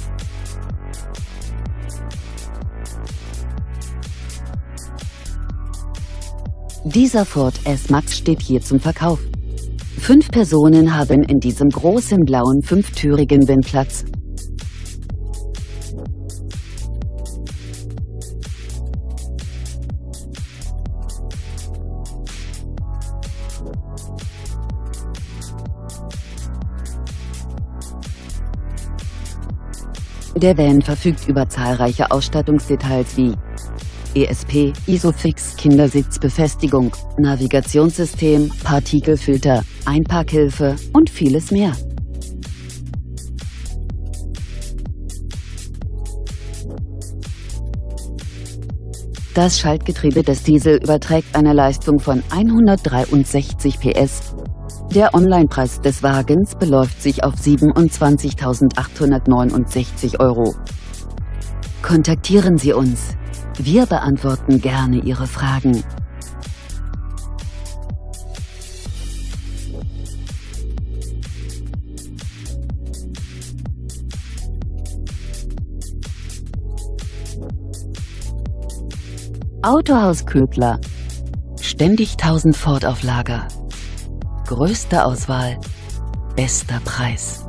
Dieser Ford S-Max steht hier zum Verkauf. 5 Personen haben in diesem großen blauen 5-türigen Van Platz. Der Van verfügt über zahlreiche Ausstattungsdetails wie ESP, Isofix, Kindersitzbefestigung, Navigationssystem, Partikelfilter, Einparkhilfe und vieles mehr. Das Schaltgetriebe des Diesel überträgt eine Leistung von 163 PS. Der Onlinepreis des Wagens beläuft sich auf 27.869 €. Kontaktieren Sie uns. Wir beantworten gerne Ihre Fragen. Autohaus Ködler. Ständig 1000 Ford auf Lager. Größte Auswahl, bester Preis.